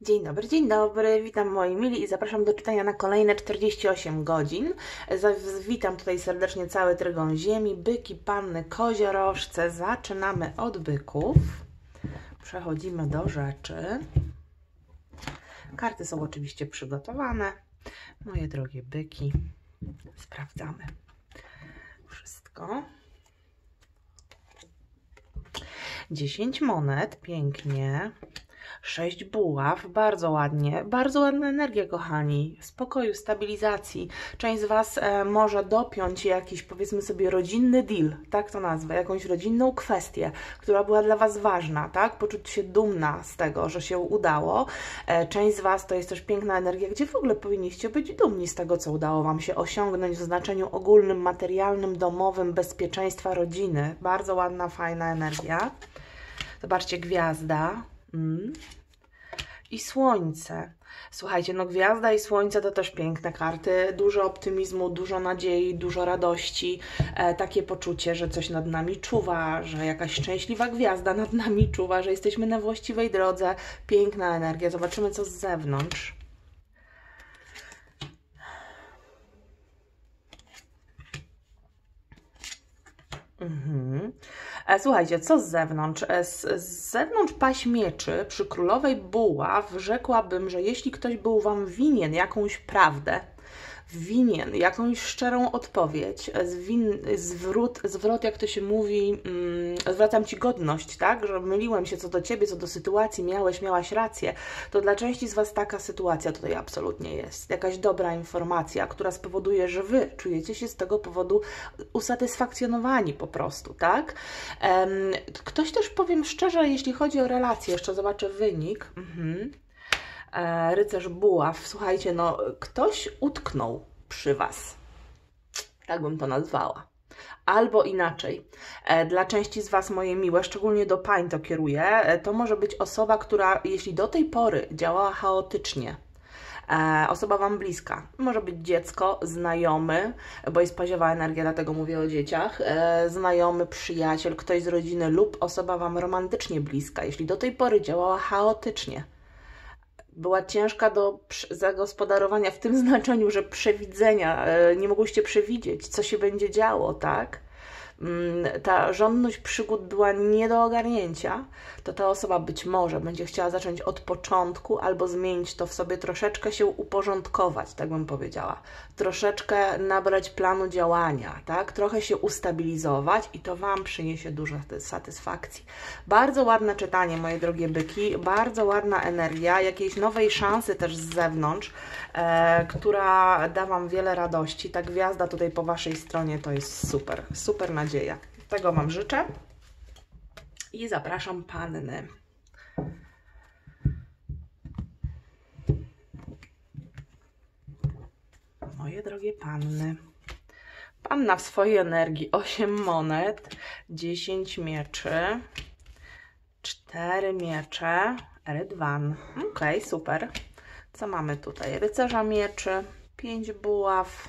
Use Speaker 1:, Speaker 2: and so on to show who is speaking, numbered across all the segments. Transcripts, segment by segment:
Speaker 1: Dzień dobry, witam moi mili i zapraszam do czytania na kolejne 48 godzin. Witam tutaj serdecznie cały trygon ziemi, byki, panny, koziorożce. Zaczynamy od byków. Przechodzimy do rzeczy. Karty są oczywiście przygotowane. Moje drogie byki, sprawdzamy wszystko. 10 monet, pięknie. 6 buław, bardzo ładnie, bardzo ładna energia, kochani, spokoju, stabilizacji. Część z Was może dopiąć jakiś, powiedzmy sobie, rodzinny deal, tak to nazwę, jakąś rodzinną kwestię, która była dla Was ważna, tak? Poczuć się dumna z tego, że się udało. Część z Was to jest też piękna energia, gdzie w ogóle powinniście być dumni z tego, co udało Wam się osiągnąć w znaczeniu ogólnym, materialnym, domowym, bezpieczeństwa rodziny. Bardzo ładna, fajna energia. Zobaczcie, gwiazda. I słońce. Słuchajcie, no gwiazda i słońce to też piękne karty. Dużo optymizmu, dużo nadziei, dużo radości. Takie poczucie, że coś nad nami czuwa, że jakaś szczęśliwa gwiazda nad nami czuwa, że jesteśmy na właściwej drodze. Piękna energia. Zobaczymy, co z zewnątrz. Słuchajcie, co z zewnątrz? Z zewnątrz paź mieczy przy królowej buław rzekłabym, że jeśli ktoś był Wam winien jakąś prawdę, winien jakąś szczerą odpowiedź, zwrot, jak to się mówi, zwracam Ci godność, tak, że myliłem się co do Ciebie, co do sytuacji, miałaś rację, to dla części z Was taka sytuacja tutaj absolutnie jest. Jakaś dobra informacja, która spowoduje, że Wy czujecie się z tego powodu usatysfakcjonowani po prostu, tak? Ktoś też, powiem szczerze, jeśli chodzi o relacje, jeszcze zobaczę wynik. Rycerz buław, słuchajcie, no ktoś utknął przy Was, tak bym to nazwała. Albo inaczej, dla części z Was, moje miłe, szczególnie do pań to kieruję, to może być osoba, która jeśli do tej pory działała chaotycznie, osoba Wam bliska, może być dziecko, znajomy, bo jest paziowa energia, dlatego mówię o dzieciach, znajomy, przyjaciel, ktoś z rodziny lub osoba Wam romantycznie bliska, jeśli do tej pory działała chaotycznie, była ciężka do zagospodarowania w tym znaczeniu, że przewidzenia, nie mogłyście przewidzieć, co się będzie działo, tak? Ta żądność przygód była nie do ogarnięcia, to ta osoba być może będzie chciała zacząć od początku albo zmienić to w sobie, troszeczkę się uporządkować, tak bym powiedziała. Troszeczkę nabrać planu działania, tak? Trochę się ustabilizować i to Wam przyniesie dużo satysfakcji. Bardzo ładne czytanie, moje drogie byki, bardzo ładna energia, jakiejś nowej szansy też z zewnątrz, która da Wam wiele radości. Ta gwiazda tutaj po Waszej stronie to jest super, super nadzieja. Tego Wam życzę i zapraszam panny. Moje drogie panny. Panna w swojej energii 8 monet, 10 mieczy, 4 miecze, rydwan. Ok, super. Co mamy tutaj? Rycerza mieczy, 5 buław,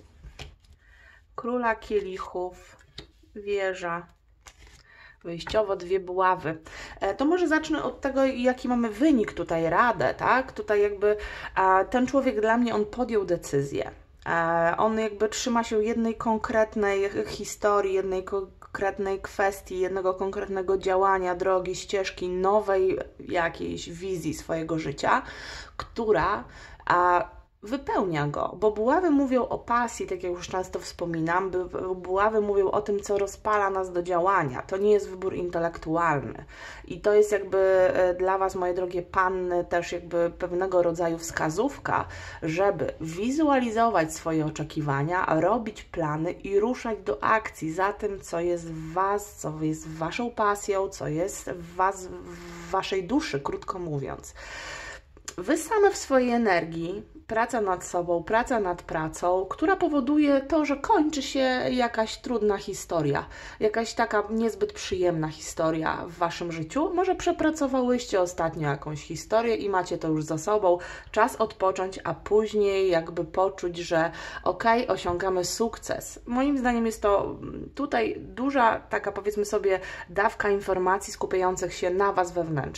Speaker 1: króla kielichów, wieża, wyjściowo 2 buławy. To może zacznę od tego, jaki mamy wynik tutaj, radę, tak? Tutaj jakby ten człowiek dla mnie, on podjął decyzję. On jakby trzyma się jednej konkretnej historii, jednej konkretnej kwestii, jednego konkretnego działania, drogi, ścieżki, nowej jakiejś wizji swojego życia, która wypełnia go, bo buławy mówią o pasji, tak jak już często wspominam, buławy mówią o tym, co rozpala nas do działania. To nie jest wybór intelektualny i to jest jakby dla Was, moje drogie panny, też jakby pewnego rodzaju wskazówka, żeby wizualizować swoje oczekiwania, robić plany i ruszać do akcji za tym, co jest w Was, co jest Waszą pasją, co jest w Was, w Waszej duszy, krótko mówiąc. Wy same w swojej energii, praca nad sobą, praca nad pracą, która powoduje to, że kończy się jakaś trudna historia, jakaś taka niezbyt przyjemna historia w Waszym życiu. Może przepracowałyście ostatnio jakąś historię i macie to już za sobą, czas odpocząć, a później jakby poczuć, że okej, osiągamy sukces. Moim zdaniem jest to tutaj duża taka, powiedzmy sobie, dawka informacji skupiających się na Was wewnętrznie.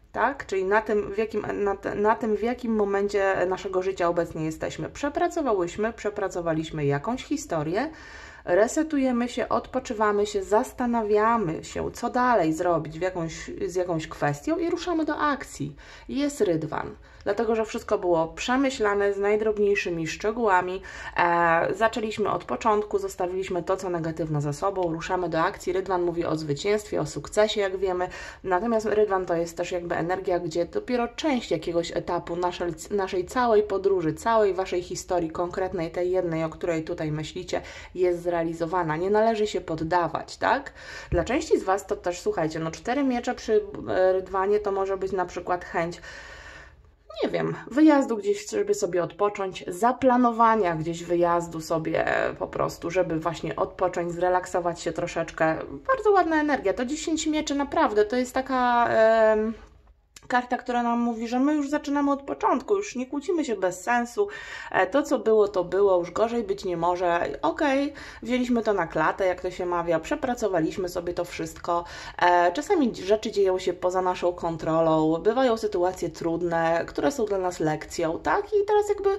Speaker 1: tak? Czyli na tym, w jakim momencie naszego życia obecnie jesteśmy. Przepracowaliśmy jakąś historię, resetujemy się, odpoczywamy się, zastanawiamy się, co dalej zrobić z jakąś kwestią i ruszamy do akcji. Jest rydwan, dlatego że wszystko było przemyślane z najdrobniejszymi szczegółami. Zaczęliśmy od początku, zostawiliśmy to, co negatywne za sobą, ruszamy do akcji. Rydwan mówi o zwycięstwie, o sukcesie, jak wiemy. Natomiast rydwan to jest też jakby energia, gdzie dopiero część jakiegoś etapu naszej całej podróży, całej Waszej historii, konkretnej, tej jednej, o której tutaj myślicie, jest zrealizowana. Nie należy się poddawać, tak? Dla części z Was to też, słuchajcie, no 4 miecze przy rydwanie to może być na przykład chęć, nie wiem, wyjazdu gdzieś, żeby sobie odpocząć, zaplanowania gdzieś wyjazdu sobie po prostu, żeby właśnie odpocząć, zrelaksować się troszeczkę. Bardzo ładna energia. To 10 mieczy naprawdę, to jest taka karta, która nam mówi, że my już zaczynamy od początku, już nie kłócimy się bez sensu, to co było, to było, już gorzej być nie może, okej, wzięliśmy to na klatę, jak to się mawia, przepracowaliśmy sobie to wszystko, czasami rzeczy dzieją się poza naszą kontrolą, bywają sytuacje trudne, które są dla nas lekcją, tak, i teraz jakby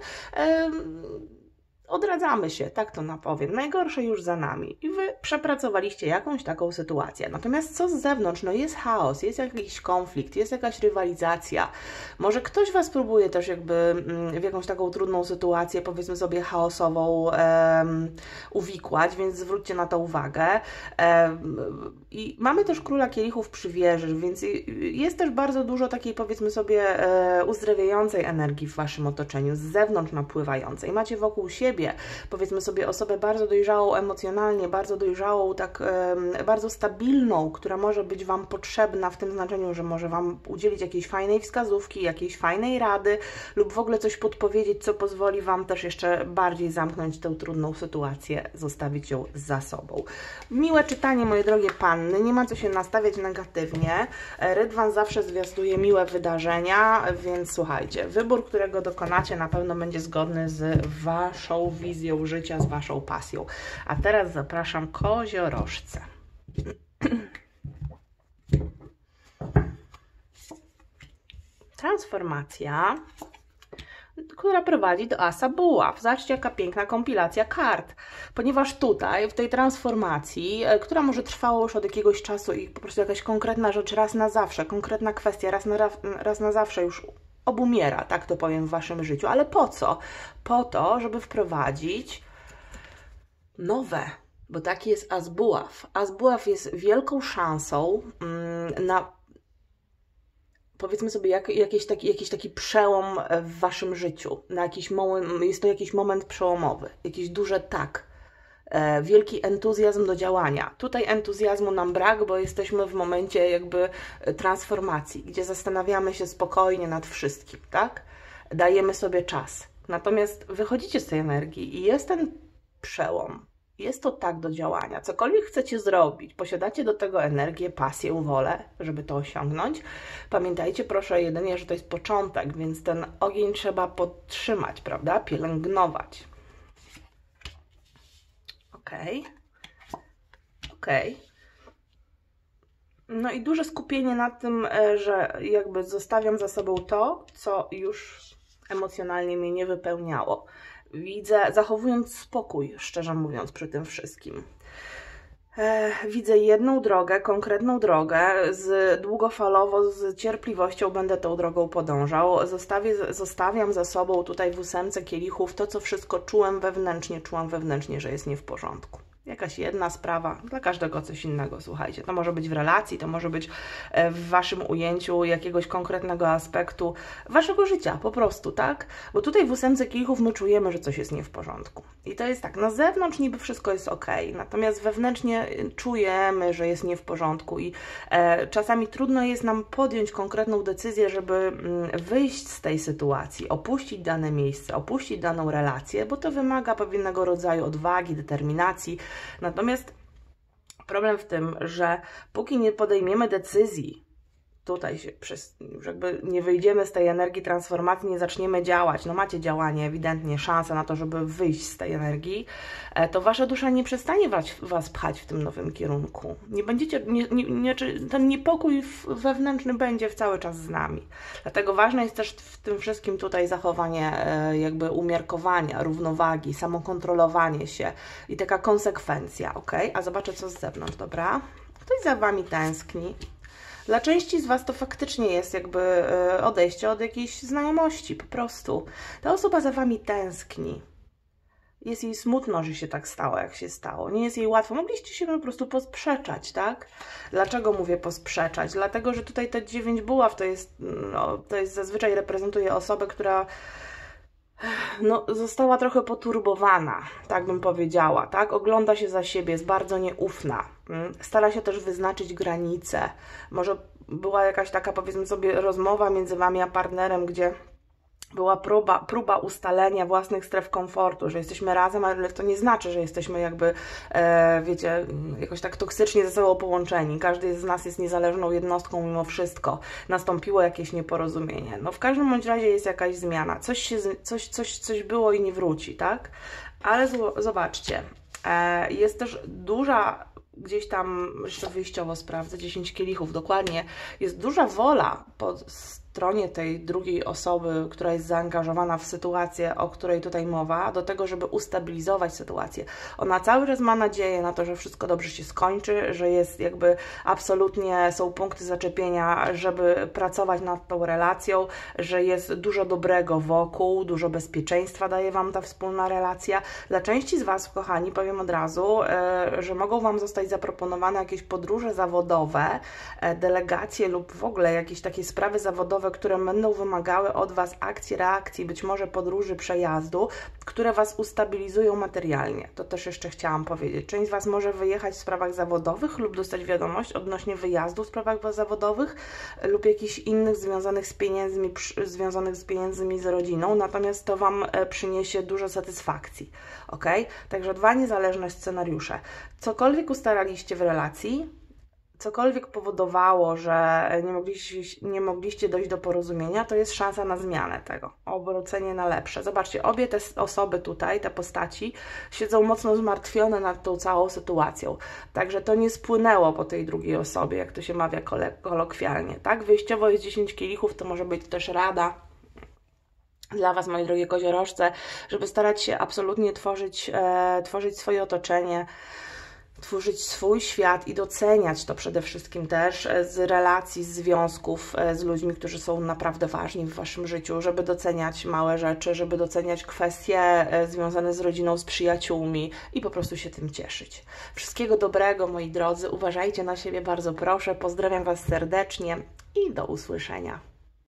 Speaker 1: odradzamy się, tak to napowiem. Najgorsze już za nami. I Wy przepracowaliście jakąś taką sytuację. Natomiast co z zewnątrz? No jest chaos, jest jakiś konflikt, jest jakaś rywalizacja. Może ktoś Was próbuje też jakby w jakąś taką trudną sytuację, powiedzmy sobie chaosową, uwikłać, więc zwróćcie na to uwagę. I mamy też Króla Kielichów przy wieży, więc jest też bardzo dużo takiej, powiedzmy sobie, uzdrawiającej energii w Waszym otoczeniu, z zewnątrz napływającej. Macie wokół siebie, powiedzmy sobie, osobę bardzo dojrzałą emocjonalnie, bardzo dojrzałą, tak bardzo stabilną, która może być Wam potrzebna w tym znaczeniu, że może Wam udzielić jakiejś fajnej wskazówki, jakiejś fajnej rady lub w ogóle coś podpowiedzieć, co pozwoli Wam też jeszcze bardziej zamknąć tę trudną sytuację, zostawić ją za sobą. Miłe czytanie, moje drogie panny, nie ma co się nastawiać negatywnie. Rydwan zawsze zwiastuje miłe wydarzenia, więc słuchajcie, wybór, którego dokonacie, na pewno będzie zgodny z Waszą wizją życia, z Waszą pasją. A teraz zapraszam koziorożce. Transformacja, która prowadzi do Asa Buław. Zobaczcie, jaka piękna kompilacja kart. Ponieważ tutaj, w tej transformacji, która może trwała już od jakiegoś czasu i po prostu jakaś konkretna rzecz raz na zawsze, konkretna kwestia raz na zawsze już obumiera, tak to powiem, w Waszym życiu. Ale po co? Po to, żeby wprowadzić nowe, bo taki jest As Buław. As Buław jest wielką szansą na, powiedzmy sobie, jakiś taki przełom w Waszym życiu. Na jakiś moment, jest to jakiś moment przełomowy, jakiś duże tak. Wielki entuzjazm do działania. Tutaj entuzjazmu nam brak, bo jesteśmy w momencie jakby transformacji, gdzie zastanawiamy się spokojnie nad wszystkim, tak? Dajemy sobie czas. Natomiast wychodzicie z tej energii i jest ten przełom. Jest to tak do działania. Cokolwiek chcecie zrobić, posiadacie do tego energię, pasję, wolę, żeby to osiągnąć. Pamiętajcie proszę jedynie, że to jest początek, więc ten ogień trzeba podtrzymać, prawda? Pielęgnować. Okej. No i duże skupienie na tym, że jakby zostawiam za sobą to, co już emocjonalnie mnie nie wypełniało. Widzę, zachowując spokój, szczerze mówiąc, przy tym wszystkim. Widzę jedną drogę, konkretną drogę, długofalowo, z cierpliwością będę tą drogą podążał. Zostawiam za sobą tutaj w 8 kielichów to, co wszystko czułam wewnętrznie, że jest nie w porządku. Jakaś jedna sprawa, dla każdego coś innego, słuchajcie. To może być w relacji, to może być w Waszym ujęciu jakiegoś konkretnego aspektu Waszego życia, po prostu, tak? Bo tutaj w 8 kielichów my czujemy, że coś jest nie w porządku. I to jest tak, na zewnątrz niby wszystko jest ok, natomiast wewnętrznie czujemy, że jest nie w porządku i czasami trudno jest nam podjąć konkretną decyzję, żeby wyjść z tej sytuacji, opuścić dane miejsce, opuścić daną relację, bo to wymaga pewnego rodzaju odwagi, determinacji. Natomiast problem w tym, że póki nie podejmiemy decyzji, tutaj się już jakby nie wyjdziemy z tej energii transformacji, nie zaczniemy działać, no macie działanie, ewidentnie szansę na to, żeby wyjść z tej energii, to wasza dusza nie przestanie was pchać w tym nowym kierunku. Nie będziecie, ten niepokój wewnętrzny będzie cały czas z nami. Dlatego ważne jest też w tym wszystkim tutaj zachowanie jakby umiarkowania, równowagi, samokontrolowanie się i taka konsekwencja, ok? A zobaczę, co z zewnątrz, dobra? Ktoś za wami tęskni. Dla części z was to faktycznie jest jakby odejście od jakiejś znajomości, po prostu. Ta osoba za wami tęskni. Jest jej smutno, że się tak stało, jak się stało. Nie jest jej łatwo. Mogliście się po prostu posprzeczać, tak? Dlaczego mówię posprzeczać? Dlatego, że tutaj te 9 buław to jest zazwyczaj reprezentuje osobę, która no, została trochę poturbowana, tak bym powiedziała, tak? Ogląda się za siebie, jest bardzo nieufna. Stara się też wyznaczyć granice. Może była jakaś taka, powiedzmy sobie, rozmowa między wami a partnerem, gdzie była próba ustalenia własnych stref komfortu, że jesteśmy razem, ale to nie znaczy, że jesteśmy jakby, wiecie, jakoś tak toksycznie ze sobą połączeni. Każdy z nas jest niezależną jednostką mimo wszystko. Nastąpiło jakieś nieporozumienie. No w każdym bądź razie jest jakaś zmiana. Coś było i nie wróci, tak? Ale zobaczcie, jest też duża, gdzieś tam, jeszcze wyjściowo sprawdzę, 10 kielichów, dokładnie, jest duża wola po stronie tej drugiej osoby, która jest zaangażowana w sytuację, o której tutaj mowa, do tego, żeby ustabilizować sytuację. Ona cały czas ma nadzieję na to, że wszystko dobrze się skończy, że jest jakby absolutnie, są punkty zaczepienia, żeby pracować nad tą relacją, że jest dużo dobrego wokół, dużo bezpieczeństwa daje wam ta wspólna relacja. Dla części z was, kochani, powiem od razu, że mogą wam zostać zaproponowane jakieś podróże zawodowe, delegacje lub w ogóle jakieś takie sprawy zawodowe, które będą wymagały od was akcji, reakcji, być może podróży, przejazdu, które was ustabilizują materialnie. To też jeszcze chciałam powiedzieć. Część z was może wyjechać w sprawach zawodowych lub dostać wiadomość odnośnie wyjazdu w sprawach zawodowych lub jakichś innych związanych z pieniędzmi, z rodziną, natomiast to wam przyniesie dużo satysfakcji. Ok? Także 2 niezależne scenariusze. Cokolwiek ustalaliście w relacji, cokolwiek powodowało, że nie mogliście dojść do porozumienia, to jest szansa na zmianę tego, obrócenie na lepsze. Zobaczcie, obie te osoby tutaj, te postaci, siedzą mocno zmartwione nad tą całą sytuacją. Także to nie spłynęło po tej drugiej osobie, jak to się mawia kolokwialnie. Tak? Wyjściowo jest 10 kielichów, to może być też rada dla was, moi drogie koziorożce, żeby starać się absolutnie tworzyć swoje otoczenie, tworzyć swój świat i doceniać to przede wszystkim też z relacji, z związków z ludźmi, którzy są naprawdę ważni w waszym życiu, żeby doceniać małe rzeczy, żeby doceniać kwestie związane z rodziną, z przyjaciółmi i po prostu się tym cieszyć. Wszystkiego dobrego, moi drodzy, uważajcie na siebie bardzo proszę, pozdrawiam was serdecznie i do usłyszenia.